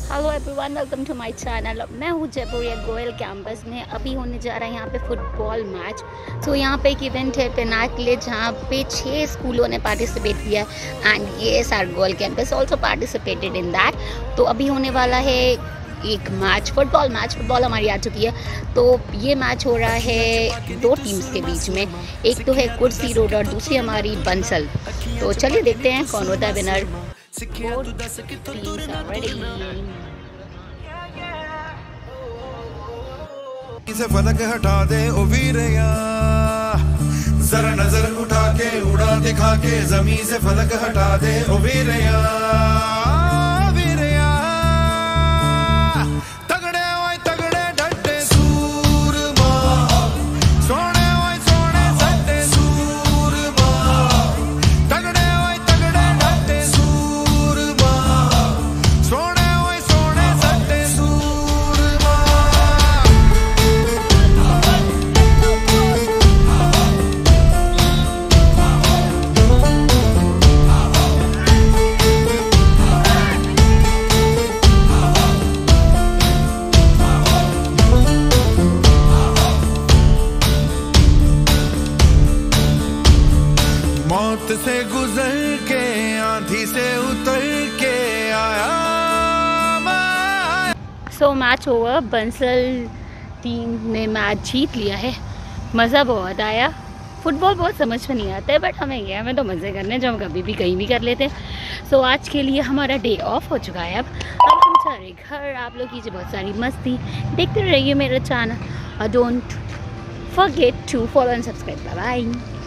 Hello everyone, welcome to my channel. मैं हूँ Jaipuria Goyal campus में। अभी होने जा रहा है यहाँ पे फुटबॉल मैच। तो यहाँ पे एक इवेंट है पिनाकल, जहाँ पे 6 स्कूलों ने पार्टिसिपेट किया and yes our Goyal campus also participated in that. तो अभी होने वाला है एक मैच, फुटबॉल हमारी आ चुकी है। तो ये मैच हो रहा है 2 टीम्स के बीच में। एक तो है कुर्सी रोड और दूसरी हमारी बंसल। तो चलिए देखते हैं कौन होता है विनर। से फलक हटा दे ओ वीरया, जरा नजर उठा के उड़ा दिखा के जमीन से फलक हटा दे ओ वीरया। वीरया तगड़े ओए तगड़े डटे सूरमा, सोने ओए सोने सट्टे सूरमा, तगड़े ओए तगड़े डटे सूरमा, सोने ओए सोने सट्टे सूरमा। मौत से गुजर के आंधी से उतर के आया। So match over, Bansal team ने मैच जीत लिया है। मज़ा बहुत आया। फुटबॉल बहुत समझ में नहीं आता है, बट हमें तो मज़े करने जो हम कभी भी कहीं भी कर लेते हैं। सो आज के लिए हमारा डे ऑफ हो चुका है। अब हम सारे घर, आप लोग कीजिए बहुत सारी मस्ती, देखते रहिए मेरा channel. Don't forget to follow and subscribe. Bye bye.